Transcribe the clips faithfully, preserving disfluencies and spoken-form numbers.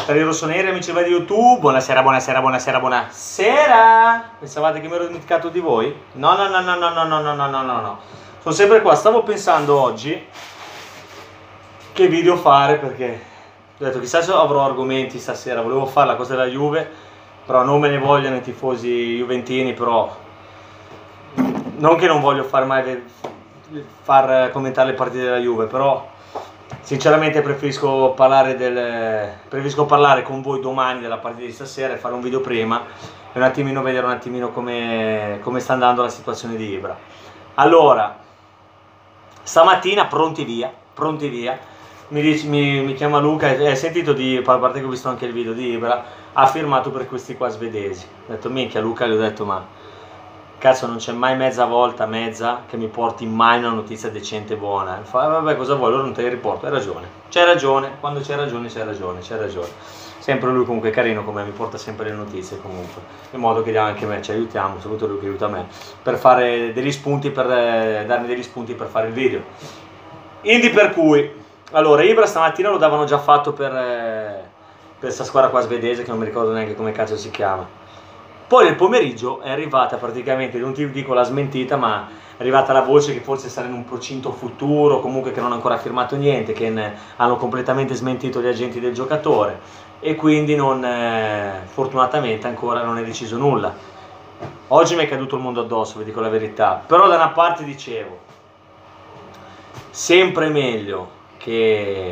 Per i rossoneri, amici di YouTube, buonasera, buonasera, buonasera, buonasera. Pensavate che mi ero dimenticato di voi? No, no, no, no, no, no, no, no, no, no, no. Sono sempre qua. Stavo pensando oggi che video fare, perché ho detto chissà se avrò argomenti stasera. Volevo fare la cosa della Juve, però non me ne vogliono i tifosi juventini, però non che non voglio far mai far commentare le partite della Juve, però sinceramente preferisco parlare, del, preferisco parlare con voi domani della partita di stasera e fare un video prima e un attimino vedere un attimino come, come sta andando la situazione di Ibra. Allora, stamattina pronti via, pronti via, mi, dice, mi, mi chiama Luca, hai sentito di, a parte che ho visto anche il video di Ibra, ha firmato per questi qua svedesi. Ho detto minchia Luca, gli ho detto ma cazzo non c'è mai mezza volta, mezza, che mi porti mai una notizia decente e buona. Fa, vabbè cosa vuoi, allora non te li riporto, hai ragione. C'hai ragione, quando c'hai ragione c'hai ragione, c'hai ragione. Sempre lui comunque carino come mi porta sempre le notizie comunque, in modo che anche me ci aiutiamo, soprattutto lui che aiuta me, per fare degli spunti, per eh, darmi degli spunti per fare il video. Quindi per cui, allora Ibra stamattina lo davano già fatto per, eh, per questa squadra qua svedese che non mi ricordo neanche come cazzo si chiama. Poi nel pomeriggio è arrivata praticamente, non ti dico la smentita, ma è arrivata la voce che forse sarà in un procinto futuro, comunque che non ha ancora firmato niente, che ne, hanno completamente smentito gli agenti del giocatore e quindi non, eh, fortunatamente ancora non è deciso nulla. Oggi mi è caduto il mondo addosso, vi dico la verità, però da una parte dicevo, sempre meglio che,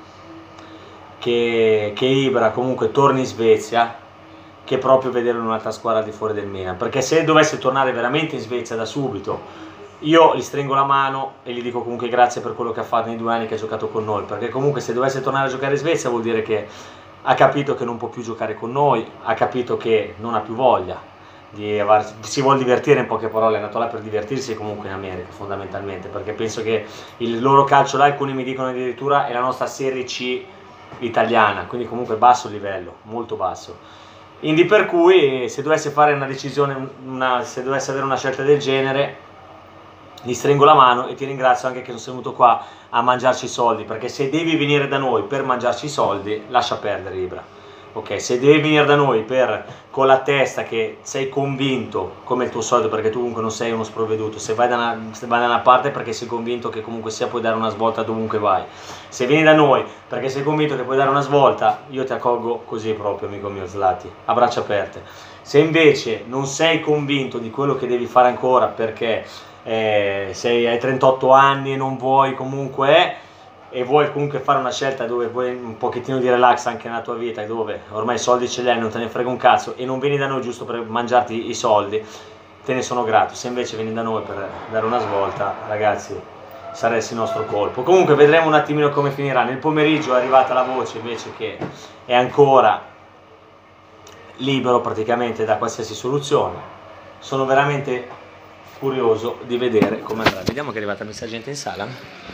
che, che Ibra comunque torni in Svezia, che proprio vederlo in un'altra squadra al di fuori del Milan, perché se dovesse tornare veramente in Svezia da subito io gli stringo la mano e gli dico comunque grazie per quello che ha fatto nei due anni che ha giocato con noi, perché comunque se dovesse tornare a giocare in Svezia vuol dire che ha capito che non può più giocare con noi, ha capito che non ha più voglia di avar, si vuole divertire, in poche parole è andato là per divertirsi comunque in America fondamentalmente, perché penso che il loro calcio là, alcuni mi dicono addirittura è la nostra Serie C italiana, quindi comunque basso livello, molto basso. Quindi per cui se dovesse fare una decisione, una, se dovesse avere una scelta del genere, gli stringo la mano e ti ringrazio anche che sono venuto qua a mangiarci i soldi, perché se devi venire da noi per mangiarci i soldi, lascia perdere Ibra. Ok, se devi venire da noi per, con la testa che sei convinto, come il tuo soldo, perché tu comunque non sei uno sprovveduto, se vai da una, se vai da una parte perché sei convinto che comunque sia puoi dare una svolta dovunque vai. Se vieni da noi perché sei convinto che puoi dare una svolta, io ti accolgo così proprio, amico mio Zlati, a braccia aperte. Se invece non sei convinto di quello che devi fare ancora perché eh, sei ai trentotto anni e non vuoi comunque... Eh, e vuoi comunque fare una scelta dove vuoi un pochettino di relax anche nella tua vita, dove ormai i soldi ce li hai, non te ne frega un cazzo e non vieni da noi giusto per mangiarti i soldi, te ne sono grato. Se invece vieni da noi per dare una svolta, ragazzi, saresti il nostro colpo. Comunque vedremo un attimino come finirà. Nel pomeriggio è arrivata la voce invece che è ancora libero praticamente da qualsiasi soluzione. Sono veramente curioso di vedere come andrà. Vediamo che è arrivata questa gente in sala.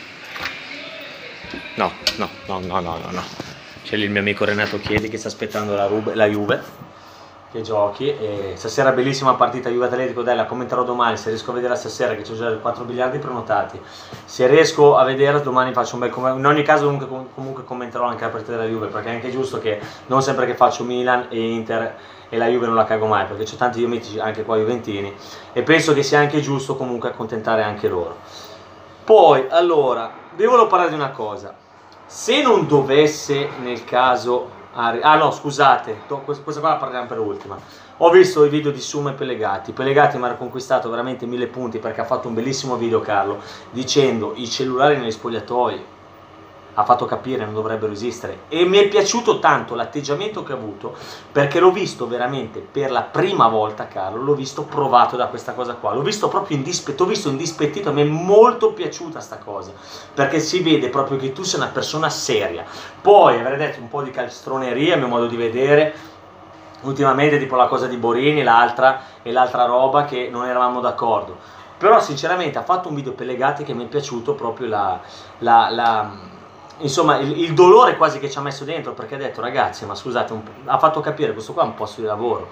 No, no, no, no, no, no, no. C'è lì il mio amico Renato Chiedi che sta aspettando la, Rube, la Juve che giochi. E stasera bellissima partita Juve-Atletico, dai, la commenterò domani se riesco a vederla stasera, che c'ho già quattro biliardi prenotati. Se riesco a vederla domani faccio un bel commento. In ogni caso comunque, comunque commenterò anche la partita della Juve, perché è anche giusto che non sempre che faccio Milan e Inter e la Juve non la cago mai, perché c'ho tanti amici anche qua juventini e penso che sia anche giusto comunque accontentare anche loro. Poi, allora, vi volevo parlare di una cosa. Se non dovesse nel caso... Ah no, scusate, questa qua la parliamo per ultima. Ho visto i video di Summa e Pellegatti. Pellegatti mi ha conquistato veramente mille punti perché ha fatto un bellissimo video, Carlo, dicendo i cellulari negli spogliatoi. Ha fatto capire non dovrebbero esistere e mi è piaciuto tanto l'atteggiamento che ha avuto, perché l'ho visto veramente per la prima volta, Carlo, l'ho visto provato da questa cosa qua, l'ho visto proprio indispettito, visto indispettito, mi è molto piaciuta sta cosa, perché si vede proprio che tu sei una persona seria. Poi avrei detto un po' di calstroneria a mio modo di vedere, ultimamente tipo la cosa di Borini, l'altra e l'altra roba che non eravamo d'accordo, però sinceramente ha fatto un video Pellegatti che mi è piaciuto proprio la... la, la insomma il, il dolore quasi che ci ha messo dentro, perché ha detto ragazzi ma scusate un, ha fatto capire questo qua è un posto di lavoro,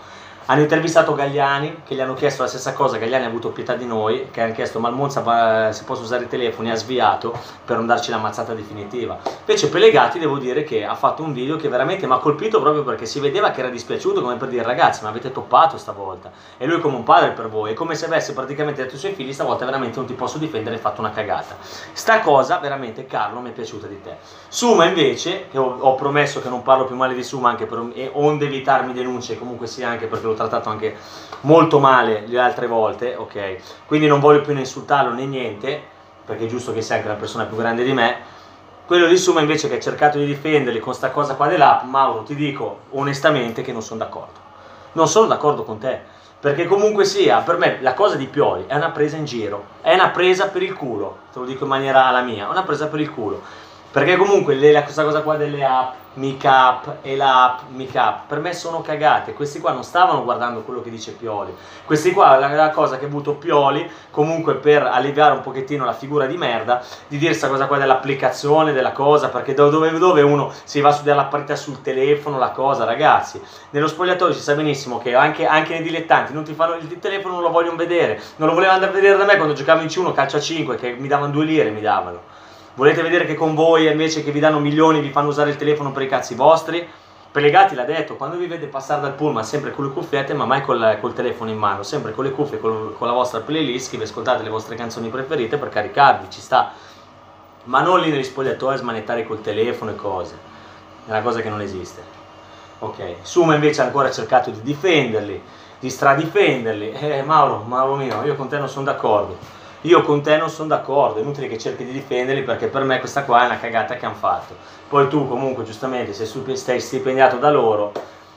Hanno intervistato Galliani, che gli hanno chiesto la stessa cosa. Galliani ha avuto pietà di noi, che hanno chiesto ma il Monza va, se posso usare i telefoni, ha sviato per non darci la mazzata definitiva. Invece Pellegatti devo dire che ha fatto un video che veramente mi ha colpito, proprio perché si vedeva che era dispiaciuto, come per dire ragazzi ma avete toppato stavolta, e lui come un padre per voi, è come se avesse praticamente detto ai suoi figli stavolta veramente non ti posso difendere, hai fatto una cagata. Sta cosa veramente, Carlo, mi è piaciuta di te. Suma invece, che ho, ho promesso che non parlo più male di Suma, anche per onde evitarmi denunce, comunque sia anche perché l'ho trattato anche molto male le altre volte, ok? Quindi non voglio più né insultarlo né niente, perché è giusto che sia anche una persona più grande di me. Quello di Suma invece, che ha cercato di difenderli con sta cosa qua dell'app, Mauro, ti dico onestamente che non sono d'accordo. Non sono d'accordo con te, perché comunque sia, per me la cosa di Pioli è una presa in giro, è una presa per il culo, te lo dico in maniera alla mia, è una presa per il culo. Perché comunque le, la, questa cosa qua delle app, Mica e l'app Mica, per me sono cagate. Questi qua non stavano guardando quello che dice Pioli. Questi qua, la, la cosa che ha avuto Pioli, comunque per alleviare un pochettino la figura di merda, di dire questa cosa qua dell'applicazione, della cosa, perché dove, dove uno si va a studiare la partita sul telefono, la cosa, ragazzi. Nello spogliatoio si sa benissimo che anche, anche nei dilettanti non ti fanno il telefono, non lo vogliono vedere. Non lo volevano andare a vedere da me quando giocavo in C uno calcio a cinque, che mi davano due lire, mi davano. Volete vedere che con voi invece che vi danno milioni vi fanno usare il telefono per i cazzi vostri? Pellegatti l'ha detto, quando vi vede passare dal pullman sempre con le cuffiette, ma mai col, col telefono in mano, sempre con le cuffie, col, con la vostra playlist, che vi ascoltate le vostre canzoni preferite per caricarvi, ci sta. Ma non lì negli spogliatoi a smanettare col telefono e cose. È una cosa che non esiste. Ok, Suma invece ha ancora cercato di difenderli, di stradifenderli. Eh Mauro, Mauro mio, io con te non sono d'accordo. Io con te non sono d'accordo, è inutile che cerchi di difenderli, perché per me questa qua è una cagata che hanno fatto. Poi tu comunque giustamente sei, sei stipendiato da loro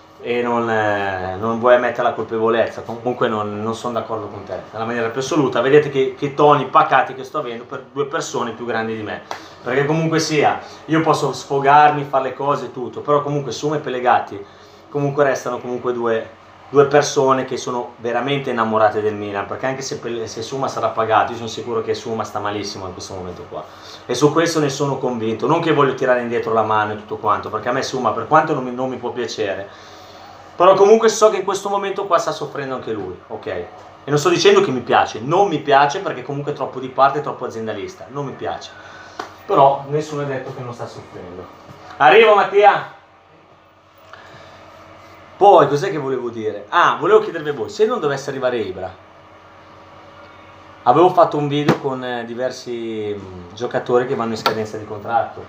e non, eh, non vuoi ammettere la colpevolezza, comunque non, non sono d'accordo con te, nella maniera più assoluta. Vedete che, che toni pacati che sto avendo per due persone più grandi di me, perché comunque sia, io posso sfogarmi, fare le cose e tutto, però comunque Suma e Pellegatti comunque restano comunque due... due persone che sono veramente innamorate del Milan, perché anche se, se Suma sarà pagato, io sono sicuro che Suma sta malissimo in questo momento qua, e su questo ne sono convinto. Non che voglio tirare indietro la mano e tutto quanto, perché a me Suma, per quanto non mi, non mi può piacere, però comunque so che in questo momento qua sta soffrendo anche lui, ok? E non sto dicendo che mi piace, non mi piace, perché comunque è troppo di parte, è troppo aziendalista, non mi piace, però nessuno è detto che non sta soffrendo. Arrivo Mattia! Poi, cos'è che volevo dire? Ah, volevo chiedervi a voi, se non dovesse arrivare Ibra, avevo fatto un video con eh, diversi mh, giocatori che vanno in scadenza di contratto.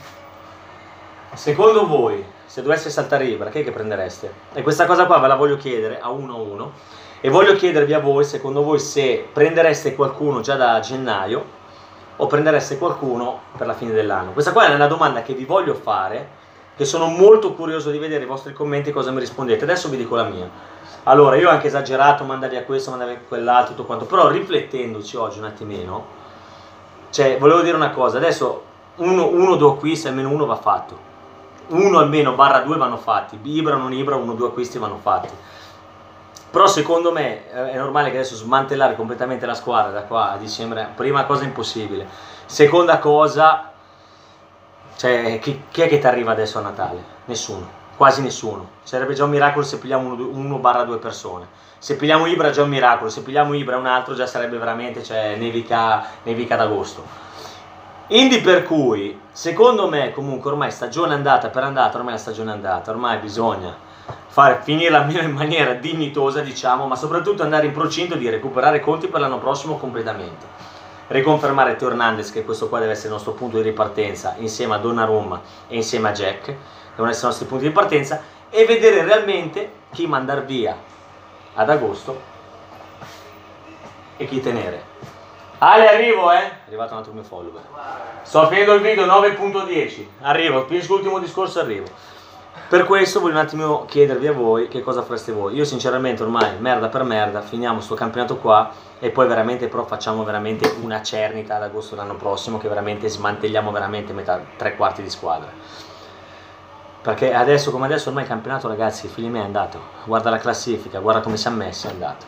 Secondo voi, se dovesse saltare Ibra, chi è che prendereste? E questa cosa qua ve la voglio chiedere a uno a uno, e voglio chiedervi a voi, secondo voi, se prendereste qualcuno già da gennaio o prendereste qualcuno per la fine dell'anno. Questa qua è una domanda che vi voglio fare, che sono molto curioso di vedere i vostri commenti e cosa mi rispondete. Adesso vi dico la mia. Allora, io ho anche esagerato, manda via questo, manda via quell'altro, tutto quanto, però riflettendoci oggi un attimino, cioè, volevo dire una cosa, adesso uno, uno due acquisti, almeno uno va fatto, uno almeno barra due vanno fatti, Ibra o non Ibra, uno due acquisti vanno fatti. Però secondo me è normale che adesso smantellare completamente la squadra da qua a dicembre, prima cosa impossibile, seconda cosa... Cioè, chi, chi è che ti arriva adesso a Natale? Nessuno, quasi nessuno. Sarebbe già un miracolo se pigliamo uno barra due persone. Se pigliamo Ibra è già un miracolo, se pigliamo Ibra un altro già sarebbe veramente, cioè, nevica, nevica d'agosto. Indi per cui, secondo me, comunque ormai stagione andata per andata, ormai la stagione è andata, ormai bisogna fare, finirla in maniera dignitosa, diciamo, ma soprattutto andare in procinto di recuperare conti per l'anno prossimo completamente. Riconfermare Teo Hernandez, che questo qua deve essere il nostro punto di ripartenza, insieme a Donnarumma e insieme a Jack, devono essere i nostri punti di partenza, e vedere realmente chi mandar via ad agosto e chi tenere. Ale, arrivo, eh? È arrivato un altro mio follower. Sto finendo il video nove punto dieci, arrivo, finisco l'ultimo discorso, arrivo. Per questo voglio un attimo chiedervi a voi che cosa fareste voi. Io sinceramente ormai, merda per merda, finiamo sto campionato qua e poi veramente però facciamo veramente una cernita ad agosto l'anno prossimo, che veramente smantelliamo veramente metà, tre quarti di squadra. Perché adesso come adesso ormai il campionato, ragazzi, figli miei, è andato. Guarda la classifica, guarda come siamo messi, è andato.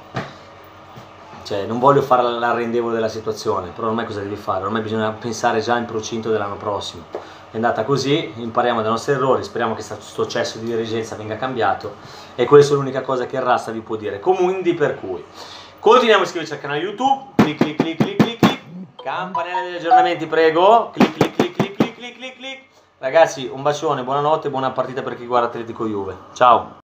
Cioè, non voglio fare l'arrendevole della situazione, però ormai cosa devi fare? Ormai bisogna pensare già in procinto dell'anno prossimo. è andata così, impariamo dai nostri errori, speriamo che questo cesso di dirigenza venga cambiato, e questa è l'unica cosa che il Rasta vi può dire. Quindi per cui continuiamo a iscriverci al canale YouTube, clic clic clic clic clic clic, campanella degli aggiornamenti prego, clic clic clic clic clic clic clic clic. Ragazzi, un bacione, buonanotte, buona partita per chi guarda Atletico Juve, ciao!